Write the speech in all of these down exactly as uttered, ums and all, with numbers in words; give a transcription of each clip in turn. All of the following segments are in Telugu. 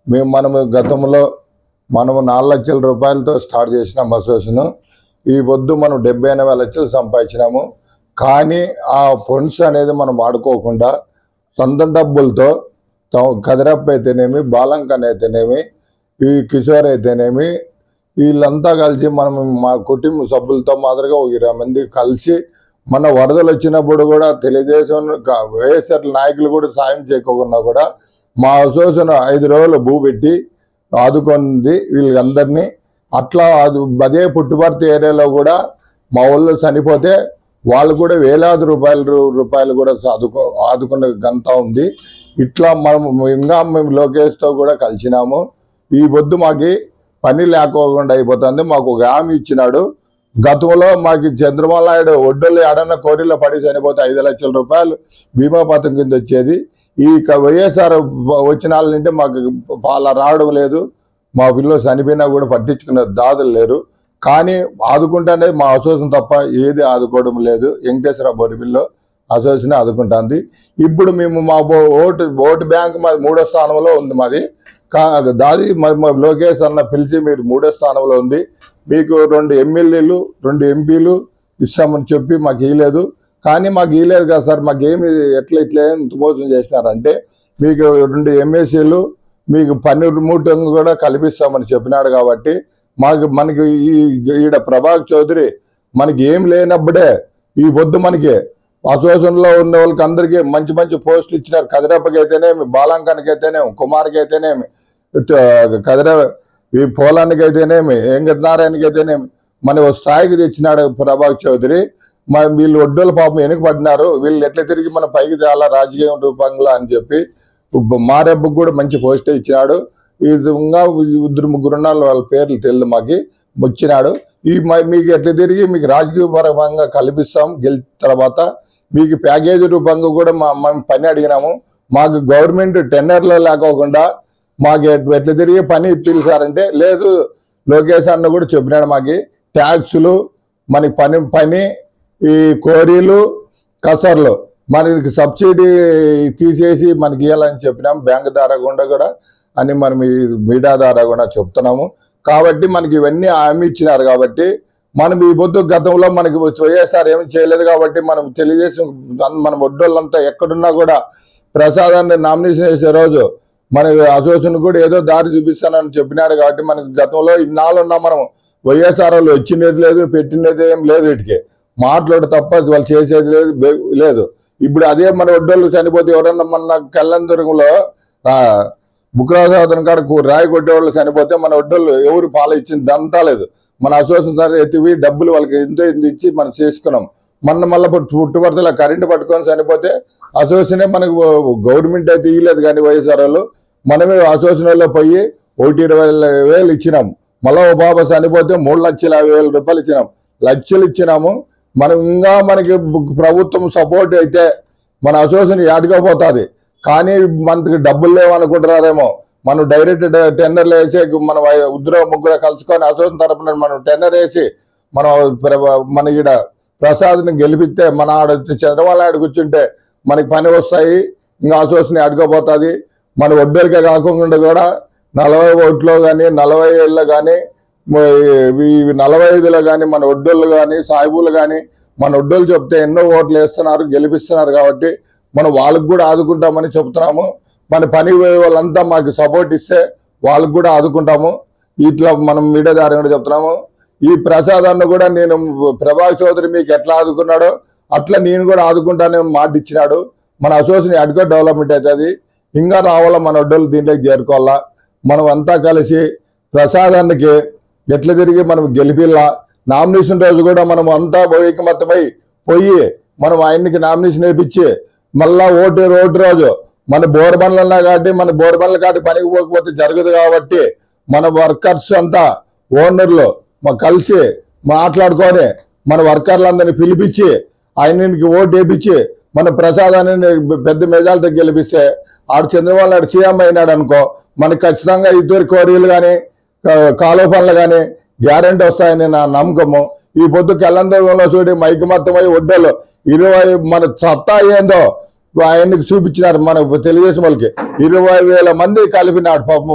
మేము మనము గతంలో మనము నాలుగు లక్షల రూపాయలతో స్టార్ట్ చేసినాం అసోసియేషన్. ఈ పొద్దు మనం డెబ్బై ఎనభై లక్షలు సంపాదించినాము. కానీ ఆ ఫండ్స్ అనేది మనం వాడుకోకుండా సొంత డబ్బులతో కదిరప్ప అయితేనేమి, బాలంకన్ అయితేనేమి, ఈ కిషోర్ అయితేనేమి, వీళ్ళంతా కలిసి మనం మా కుటుంబ సభ్యులతో మాదిరిగా ఒక ఇరవై మంది కలిసి మన వరదలు వచ్చినప్పుడు కూడా తెలుగుదేశం వైఎస్ఆర్ నాయకులు కూడా సాయం చేయకుండా కూడా మా అసోసియేషన్ ఐదు రోజులు భూ పెట్టి ఆదుకుంది వీళ్ళందరినీ. అట్లా అదే పుట్టుపర్తి ఏరియాలో కూడా మా ఊళ్ళో చనిపోతే వాళ్ళు కూడా వేలాది రూపాయల రూపాయలు కూడా ఆదుకో ఆదుకున్న గంత ఉంది. ఇట్లా మనం ఇంకా మేము లోకేష్తో కూడా కలిసినాము. ఈ పొద్దు మాకు పని లేకోకుండా అయిపోతుంది. మాకు ఒక హామీ ఇచ్చినాడు. గతంలో మాకు చంద్రబాబు నాయుడు ఒడ్డలు ఎడన్న కోరిలో పడి చనిపోతే ఐదు లక్షల రూపాయలు బీమా పథకం కింద వచ్చేది. ఈ వైఎస్ఆర్ వచ్చిన వాళ్ళంటే మాకు వాళ్ళ రావడం లేదు. మా పిల్లలు చనిపోయినా కూడా పట్టించుకునే దాదులు లేరు. కానీ ఆదుకుంటానే మా అసోసియేషన్ తప్ప ఏది ఆదుకోవడం లేదు. వెంకటేశ్వర బోరిపిల్లో అసోసియేషన్ ఆదుకుంటుంది. ఇప్పుడు మేము మా ఓటు ఓటు బ్యాంక్ మాది మూడో స్థానంలో ఉంది. మాది కా దాది మరి లోకేష్ అన్న పిలిచి మీరు మూడో స్థానంలో ఉంది, మీకు రెండు ఎమ్మెల్యేలు రెండు ఎంపీలు ఇస్తామని చెప్పి మాకు ఇవ్వలేదు. కానీ మాకు ఇవ్వలేదు కదా సార్, మాకేమి ఎట్లా ఇట్లా ఎంత మోసం చేసినారంటే మీకు రెండు ఎంఎస్సీలు మీకు పన్నెండు మూటంగా కూడా కల్పిస్తామని చెప్పినాడు. కాబట్టి మాకు మనకి ఈ ఈడ ప్రభాకర్ చౌదరి మనకి ఏం లేనప్పుడే ఈ పొద్దు మనకి అసోసియేషన్లో ఉన్న వాళ్ళకి అందరికీ మంచి మంచి పోస్టులు ఇచ్చినారు. కదిరప్పకి అయితేనేమి, బాలంకన్కి అయితేనేమి, కుమార్కి అయితేనేమి, కదిర ఈ పోలానికి అయితేనేమి, వెంకటనారాయణకి అయితేనేమి మన స్థాయికి తెచ్చినాడు ప్రభాకర్ చౌదరి. మన వీళ్ళు ఒడ్డోళ్ళ పాపం వెనుకబడినారు, వీళ్ళు ఎట్లా తిరిగి మన పైకి తేలా రాజకీయం రూపంలో అని చెప్పి మారెబ్బకు కూడా మంచి పోస్టే ఇచ్చినాడు. ఇంకా ఇద్దరు ముగ్గురు ఉన్నారు, వాళ్ళ పేర్లు తెలియదు మాకు వచ్చినాడు. ఈ మీకు ఎట్లా తిరిగి మీకు రాజకీయ పరంగా కల్పిస్తాం. గెలిచిన తర్వాత మీకు ప్యాకేజీ రూపంగా కూడా మా మేము పని అడిగినాము. మాకు గవర్నమెంట్ టెండర్లో లేకోకుండా మాకు ఎట్లా తిరిగి పని పిలిచారంటే లేదు. లోకేష్ అన్న కూడా చెప్పినాడు మాకు ట్యాక్సులు మనకి పని పని ఈ కోరీలు కసర్లు మనకి సబ్సిడీ తీసేసి మనకి ఇవ్వాలని చెప్పినాం. బ్యాంక్ ద్వారా గుండా కూడా అని మనం ఈ మీడియా ద్వారా కూడా చెప్తున్నాము. కాబట్టి మనకి ఇవన్నీ హామీ ఇచ్చినారు. కాబట్టి మనం ఈ పొద్దు గతంలో మనకి వైఎస్ఆర్ ఏమి చేయలేదు. కాబట్టి మనం తెలియజేసి మన ఒడ్డోళ్ళంతా ఎక్కడున్నా కూడా ప్రసాదాన్ని నామినేషన్ చేసే రోజు మన అసోసియేషన్ కూడా ఏదో దారి చూపిస్తానని చెప్పినాడు. కాబట్టి మనకి గతంలో ఇన్నాళ్ళున్నా మనం వైఎస్ఆర్ వాళ్ళు వచ్చినది లేదు, పెట్టినది ఏం లేదు. వీటికి మాట్లాడు తప్ప వాళ్ళు చేసేది లేదు లేదు ఇప్పుడు అదే మన ఒడ్డోళ్ళు చనిపోతే ఎవరన్నా మన కళ్ళందురంలో బుక్రాసాదన్ కాడ రాయి కొట్టేవాళ్ళు చనిపోతే మన ఒడ్డోళ్ళు ఎవరు పాల ఇచ్చింది దంతా లేదు. మన అసోసియేషన్ ఎత్తివి డబ్బులు వాళ్ళకి ఎంతో ఇంత ఇచ్చి మనం చేసుకున్నాం. మన మళ్ళీ పుట్టుబడితే కరెంటు పట్టుకొని చనిపోతే అసోసియేషనే మనకు గవర్నమెంట్ అయితే ఇవ్వలేదు. కానీ వైఎస్ఆర్ వాళ్ళు మనమే అసోసియేషన్లో పోయి ఒకటి ఇరవై వేలు ఇచ్చినాం. మళ్ళీ ఓ బాబా చనిపోతే మూడు లక్షల యాభై వేల రూపాయలు ఇచ్చినాం. లక్షలు ఇచ్చినాము. మనం ఇంకా మనకి ప్రభుత్వం సపోర్ట్ అయితే మన అసోసియేషన్ యాడికపోతుంది. కానీ మనకి డబ్బులు లేవనుకుంటున్నారేమో. మనం డైరెక్ట్ టెండర్లు వేసి మన ఉద్యోగ ముగ్గురు కలుసుకొని అసోసియేషన్ తరపున మనం టెండర్ వేసి మనం మన ఈడ ప్రసాద్ని గెలిపిస్తే మన ఆడ చంద్రబాబు నాయుడు కూర్చుంటే మనకి పని వస్తాయి. ఇంకా అసోసియేషన్ అడగపోతుంది. మన వడ్డీలకే కాకుండా కూడా నలభై ఓట్లో కానీ నలభై ఏళ్ళలో కానీ నలభై ఐదులో కానీ మన వడ్డోళ్ళు కానీ సాయిబులు కానీ మన వడ్డోళ్ళు చెప్తే ఎన్నో ఓట్లు వేస్తున్నారు, గెలిపిస్తున్నారు. కాబట్టి మనం వాళ్ళకు కూడా ఆదుకుంటామని చెప్తున్నాము. మన పని వాళ్ళంతా మాకు సపోర్ట్ ఇస్తే వాళ్ళకు కూడా ఆదుకుంటాము. ఇట్లా మనం మీడియా ద్వారా కూడా చెప్తున్నాము. ఈ ప్రసాదాన్ని కూడా నేను ప్రభాకర్ చౌదరి మీకు ఎట్లా ఆదుకున్నాడో అట్లా నేను కూడా ఆదుకుంటానని మాట ఇచ్చినాడు. మన అసోసియేషన్ అడ్కో డెవలప్మెంట్ అవుతుంది. ఇంకా రావాలా మన వడ్డోళ్ళు దీంట్లోకి చేరుకోవాలా. మనం అంతా కలిసి ప్రసాదానికి ఎట్లా తిరిగి మనం గెలిపిల్లా. నామినేషన్ రోజు కూడా మనం అంతా ఐకమత్యమై పోయి మనం ఆయనకి నామినేషన్ వేయించి మళ్ళా ఓటు ఓటు రోజు మన బోర్బండ్లు ఉన్నా కాబట్టి మన బోర్బండ్ల కాటి పనికి పోకపోతే జరగదు. కాబట్టి మన వర్కర్స్ అంతా ఓనర్లు మా కలిసి మాట్లాడుకొని మన వర్కర్లందరినీ పిలిపించి ఆయనకి ఓటు వేయించి మన ప్రసాదాన్ని పెద్ద మెజార్టీతో గెలిపిస్తే ఆడు చంద్రబాబు నాయుడు సీఎం అయినాడు అనుకో మనకి ఖచ్చితంగా ఇద్దరు కోరీలు కానీ కాలువ పనులు కానీ గ్యారెంటీ వస్తాయని నా నమ్మకము. ఈ పొద్దు కెల్లందరంలో చూడి మైకమత్తమై ఒడ్డలు ఇరవై మన సత్తా ఏందో ఆయనకి చూపించినారు. మన తెలుగుదేశం వాళ్ళకి ఇరవై వేల మంది కలిపినాడు పాపము.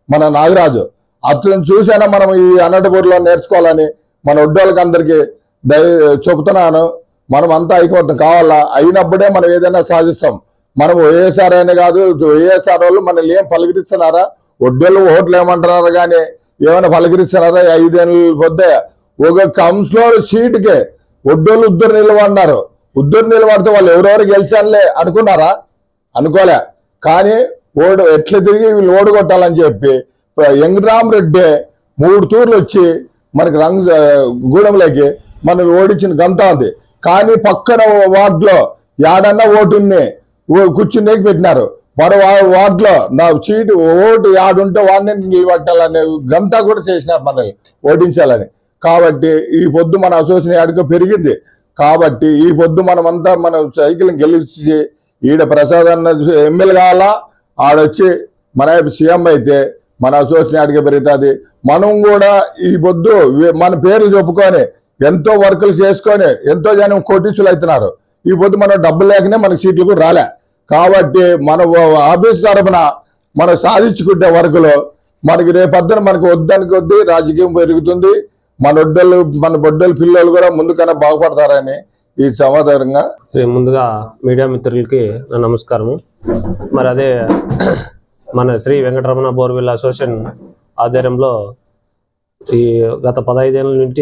మన నాగరాజు. అతను చూసైనా మనం ఈ అనంతపూర్లో నేర్చుకోవాలని మన ఒడ్డోళ్ళకి అందరికీ దయ చెబుతున్నాను. మనం అంతా ఐకమత్యం కావాలా, అయినప్పుడే మనం ఏదైనా సాధిస్తాం. మనం వైఎస్ఆర్ అయినా కాదు, వైఎస్ఆర్ వాళ్ళు మనల్ని ఏం పలకరిస్తున్నారా? ఒడ్డోళ్ళు ఓట్లు ఏమంటున్నారు కానీ ఏమైనా పలకరిస్తున్నారా? ఐదేళ్ళు పొద్దే ఒక కౌన్సిలర్ సీటుకే ఒడ్డోళ్ళు ఉద్దరు నిలబడినారు. ఉద్దరు నిలబడితే వాళ్ళు ఎవరెవరు గెలిచానులే అనుకున్నారా? అనుకోలే. కానీ ఓడు ఎట్లా తిరిగి వీళ్ళు ఓడగొట్టాలని చెప్పి వెంకటరామరెడ్డి మూడు తూర్లు వచ్చి మనకి రంగ గూడెంలోకి మనకు ఓడించిన గంత ఉంది. కానీ పక్కన వార్డులో యాడన్నా ఓటుని కూర్చునేకి పెట్టినారు. మరో వార్డులో నా సీటు ఓటు యాడుంటే వాడిని నిలబట్టాలనే గంతా కూడా చేసినారు మనల్ని ఓడించాలని. కాబట్టి ఈ పొద్దు మన అసోసియేషన్ అడుగు పెరిగింది. కాబట్టి ఈ పొద్దు మనమంతా మన సైకిల్ గెలిచి ఈడ ప్రసాద్ అన్న ఎమ్మెల్యే కావాలా, ఆడొచ్చి మన సీఎం అయితే మన అసోసియేషన్ అడిగే పెరుగుతుంది. మనం కూడా ఈ పొద్దు మన పేర్లు చెప్పుకొని ఎంతో వర్కులు చేసుకొని ఎంతో జనం కోటీసులు అవుతున్నారు. ఈ పొద్దు మనం డబ్బులు లేకనే మనకి సీట్లు కూడా రాలే. కాబట్టి మన ఆఫీస్ తరఫున మనం సాధించుకుంటే వర్కులు మనకి రేపొద్దున మనకు వద్దని కొద్దీ రాజకీయం పెరుగుతుంది. మన ఒడ్డలు మన బొడ్డల పిల్లలు కూడా ముందుకన్నా బాగుపడతారని ఈ సమాధానంగా ముందుగా మీడియా మిత్రులకి నా నమస్కారము. మరి అదే మన శ్రీ వెంకటరమణ బోర్వెల్ అసోసియేషన్ ఆధ్వర్యంలో ఈ గత పదహైదేళ్ళ నుండి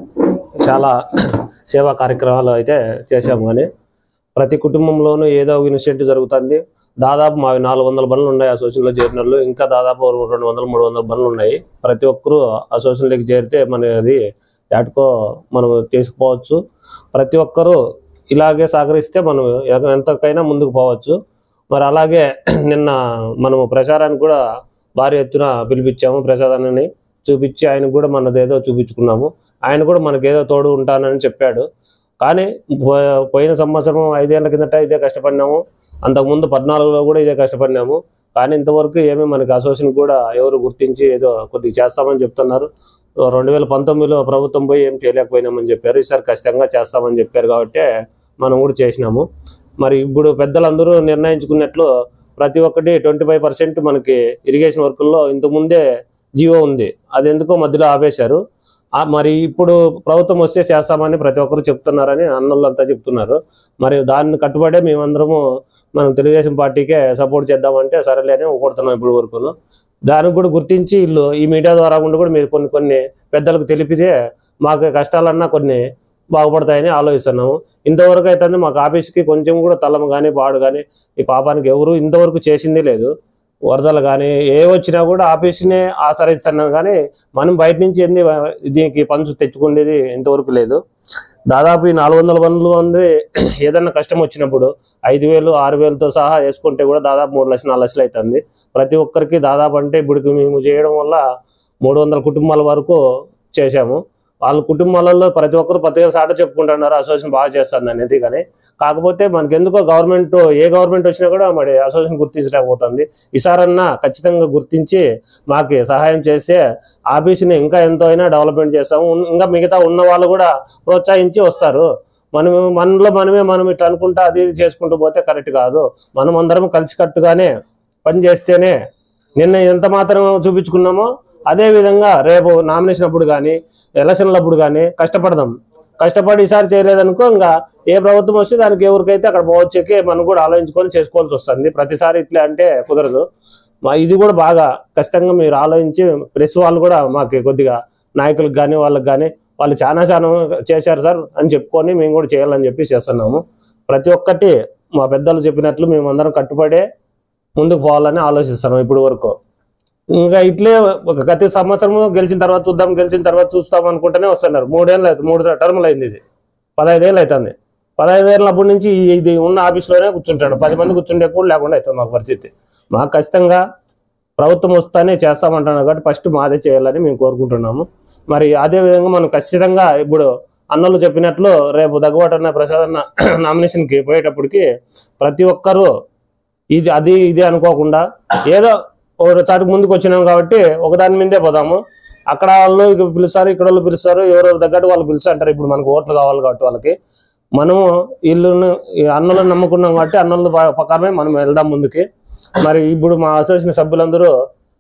చాలా సేవా కార్యక్రమాలు అయితే చేశాము. కానీ ప్రతి కుటుంబంలోనూ ఏదో ఒక ఇనిషియేటివ్ జరుగుతుంది. దాదాపు మావి నాలుగు వందల బండ్లు ఉన్నాయి అసోసియేషన్లో చేరిన వాళ్ళు. ఇంకా దాదాపు రెండు వందల మూడు వందల బండ్లు ఉన్నాయి. ప్రతి ఒక్కరూ అసోసియేషన్లోకి చేరితే మనది ఎటుకో మనం తీసుకుపోవచ్చు. ప్రతి ఒక్కరూ ఇలాగే సహకరిస్తే మనం ఎంతకైనా ముందుకు పోవచ్చు. మరి అలాగే నిన్న మనము ప్రచారానికి కూడా భారీ ఎత్తున పిలిపించాము. ప్రసాదాన్ని చూపించి ఆయనకు కూడా మనదేదో చూపించుకున్నాము. ఆయన కూడా మనకేదో తోడు ఉంటానని చెప్పాడు. కానీ పోయిన సంవత్సరం ఐదేళ్ల కిందట ఇదే కష్టపడినాము. అంతకుముందు పద్నాలుగులో కూడా ఇదే కష్టపడినాము. కానీ ఇంతవరకు ఏమీ మనకి అసోసియేషన్ కూడా ఎవరు గుర్తించి ఏదో కొద్దిగా చేస్తామని చెప్తున్నారు. రెండు వేల పంతొమ్మిదిలో ప్రభుత్వం పోయి ఏం చేయలేకపోయినామని చెప్పారు. ఈసారి ఖచ్చితంగా చేస్తామని చెప్పారు కాబట్టి మనం కూడా చేసినాము. మరి ఇప్పుడు పెద్దలందరూ నిర్ణయించుకున్నట్లు ప్రతి ఒక్కటి ట్వంటీ ఫైవ్ పర్సెంట్ మనకి ఇరిగేషన్ వర్కుల్లో ఇంతకుముందే జీవో ఉంది, అది ఎందుకో మధ్యలో ఆపేశారు. మరి ఇప్పుడు ప్రభుత్వం వస్తే చేస్తామని ప్రతి ఒక్కరు చెప్తున్నారని అన్నోళ్ళంతా చెప్తున్నారు. మరి దాన్ని కట్టుబడే మేమందరము మనం తెలుగుదేశం పార్టీకే సపోర్ట్ చేద్దామంటే సరేలేని కొడుతున్నాం ఇప్పుడు వరకును. దానికి కూడా గుర్తించి వీళ్ళు ఈ మీడియా ద్వారా కూడా మీరు కొన్ని కొన్ని పెద్దలకు తెలిపితే మాకు కష్టాలన్నా కొన్ని బాగుపడతాయని ఆలోచిస్తున్నాము. ఇంతవరకు అయితే మాకు ఆఫీస్కి కొంచెం కూడా తలం కానీ పాడు కానీ ఈ పాపానికి ఎవరు ఇంతవరకు చేసింది లేదు. వరదలు కానీ ఏ వచ్చినా కూడా ఆఫీస్నే ఆశ్రయిస్తున్నాం. కానీ మనం బయట నుంచి ఏంది దీనికి పంచు తెచ్చుకునేది ఇంతవరకు లేదు. దాదాపు ఈ నాలుగు వందల బండ్లు మంది ఏదన్నా కష్టం వచ్చినప్పుడు ఐదు వేలు ఆరు వేలతో సహా వేసుకుంటే కూడా దాదాపు మూడు లక్షలు నాలుగు లక్షలు అవుతుంది ప్రతి ఒక్కరికి. దాదాపు అంటే ఇప్పుడు మేము చేయడం వల్ల మూడు వందల కుటుంబాల వరకు చేశాము. వాళ్ళ కుటుంబాలలో ప్రతి ఒక్కరు ప్రతి సాట చెప్పుకుంటున్నారు అసోసియేషన్ బాగా చేస్తుంది అనేది. కానీ కాకపోతే మనకి ఎందుకో గవర్నమెంట్ ఏ గవర్నమెంట్ వచ్చినా కూడా మరి అసోసియేషన్ గుర్తించలేకపోతుంది. ఈసారన్నా ఖచ్చితంగా గుర్తించి మాకు సహాయం చేస్తే ఆఫీస్ని ఇంకా ఎంతో అయినా డెవలప్మెంట్ చేస్తాము. ఇంకా మిగతా ఉన్న వాళ్ళు కూడా ప్రోత్సహించి వస్తారు. మనం మనలో మనమే మనం ఇట్లా అనుకుంటా అది ఇది చేసుకుంటూ పోతే కరెక్ట్ కాదు. మనం అందరం కలిసికట్టుగానే పని చేస్తేనే నిన్న ఎంత మాత్రం చూపించుకున్నామో అదే విధంగా రేపు నామినేషన్ అప్పుడు కానీ ఎలక్షన్లప్పుడు కానీ కష్టపడదాం. కష్టపడి ఈసారి చేయలేదనుకో ఇంకా ఏ ప్రభుత్వం వస్తే దానికి ఎవరికైతే అక్కడ పోవచ్చేకి మనం కూడా ఆలోచించుకొని చేసుకోవాల్సి వస్తుంది. ప్రతిసారి ఇట్లా అంటే కుదరదు. మా ఇది కూడా బాగా ఖచ్చితంగా మీరు ఆలోచించి ప్రెస్ వాళ్ళు కూడా మాకు కొద్దిగా నాయకులకు కానీ వాళ్ళకి కానీ వాళ్ళు చాలా చాలా చేశారు సార్ అని చెప్పుకొని మేము కూడా చేయాలని చెప్పి చేస్తున్నాము. ప్రతి ఒక్కటి మా పెద్దలు చెప్పినట్లు మేము అందరం కట్టుబడే ముందుకు పోవాలని ఆలోచిస్తున్నాం ఇప్పుడు వరకు. ఇంకా ఇట్లే ఒక గత సంవత్సరం గెలిచిన తర్వాత చూద్దాం గెలిచిన తర్వాత చూస్తాం అనుకుంటూనే వస్తున్నారు. మూడేళ్ళు అవుతుంది, మూడు టర్ములు అయింది. ఇది పదహైదేళ్ళు అవుతుంది. పదహైదేళ్ళ అప్పటి నుంచి ఇది ఉన్న ఆఫీస్లోనే కూర్చుంటాడు. పది మంది కూర్చుంటే కూడా లేకుండా అవుతుంది మాకు పరిస్థితి. మాకు ఖచ్చితంగా ప్రభుత్వం వస్తానే చేస్తామంటున్నాం కాబట్టి ఫస్ట్ మాదే చేయాలని మేము కోరుకుంటున్నాము. మరి అదేవిధంగా మనం ఖచ్చితంగా ఇప్పుడు అన్నలు చెప్పినట్లు రేపు దగ్గుబాటన్న ప్రసాద్ అన్న నామినేషన్కి పోయేటప్పటికి ప్రతి ఒక్కరూ ఇది అది ఇది అనుకోకుండా ఏదో ఒక చాటుకు ముందుకు వచ్చినాం కాబట్టి ఒకదాని మీదే పోదాము. అక్కడ వాళ్ళు పిలుస్తారు, ఇక్కడ వాళ్ళు పిలుస్తారు, ఎవరెవరు తగ్గట్టు వాళ్ళు పిలుస్తారు. ఇప్పుడు మనకు ఓట్లు కావాలి కాబట్టి వాళ్ళకి మనము ఇల్లును అన్నలను నమ్ముకున్నాం కాబట్టి అన్నల ప్రకారమే మనం వెళ్దాం ముందుకి. మరి ఇప్పుడు మా అసోసియేషన్ సభ్యులందరూ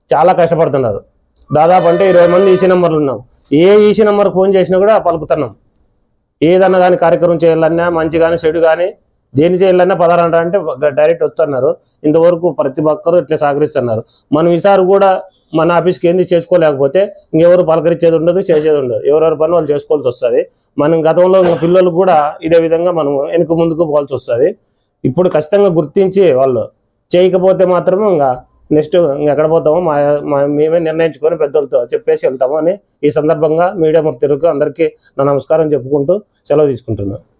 చాలా కష్టపడుతున్నారు. దాదాపు అంటే ఇరవై మంది ఈసీ నెంబర్లు ఉన్నాం. ఏ ఈసీ నెంబర్ ఫోన్ చేసినా కూడా పలుకుతున్నాం. ఏదన్నా కానీ కార్యక్రమం చేయాలన్నా, మంచి కానీ చెడు కానీ దేని చేయాలన్నా పదారంట అంటే డైరెక్ట్ వస్తున్నారు. ఇంతవరకు ప్రతి ఒక్కరు ఇట్లా సహకరిస్తున్నారు. మనం ఈసారి కూడా మన ఆఫీస్కి ఏంది చేసుకోలేకపోతే ఇంకెవరు పలకరించేది ఉండదు, చేసేది ఉండదు. ఎవరెవరి పని వాళ్ళు చేసుకోవాల్సి వస్తుంది. మనం గతంలో ఇంకా పిల్లలు కూడా ఇదే విధంగా మనం వెనుక ముందుకు పోవాల్సి వస్తుంది. ఇప్పుడు ఖచ్చితంగా గుర్తించి వాళ్ళు చేయకపోతే మాత్రం ఇంకా నెక్స్ట్ ఎక్కడ పోతామో మా మేమే నిర్ణయించుకొని పెద్దలతో చెప్పేసి వెళ్తాము అని ఈ సందర్భంగా మీడియా మిత్రులకు అందరికీ నా నమస్కారం చెప్పుకుంటూ సెలవు తీసుకుంటున్నాను.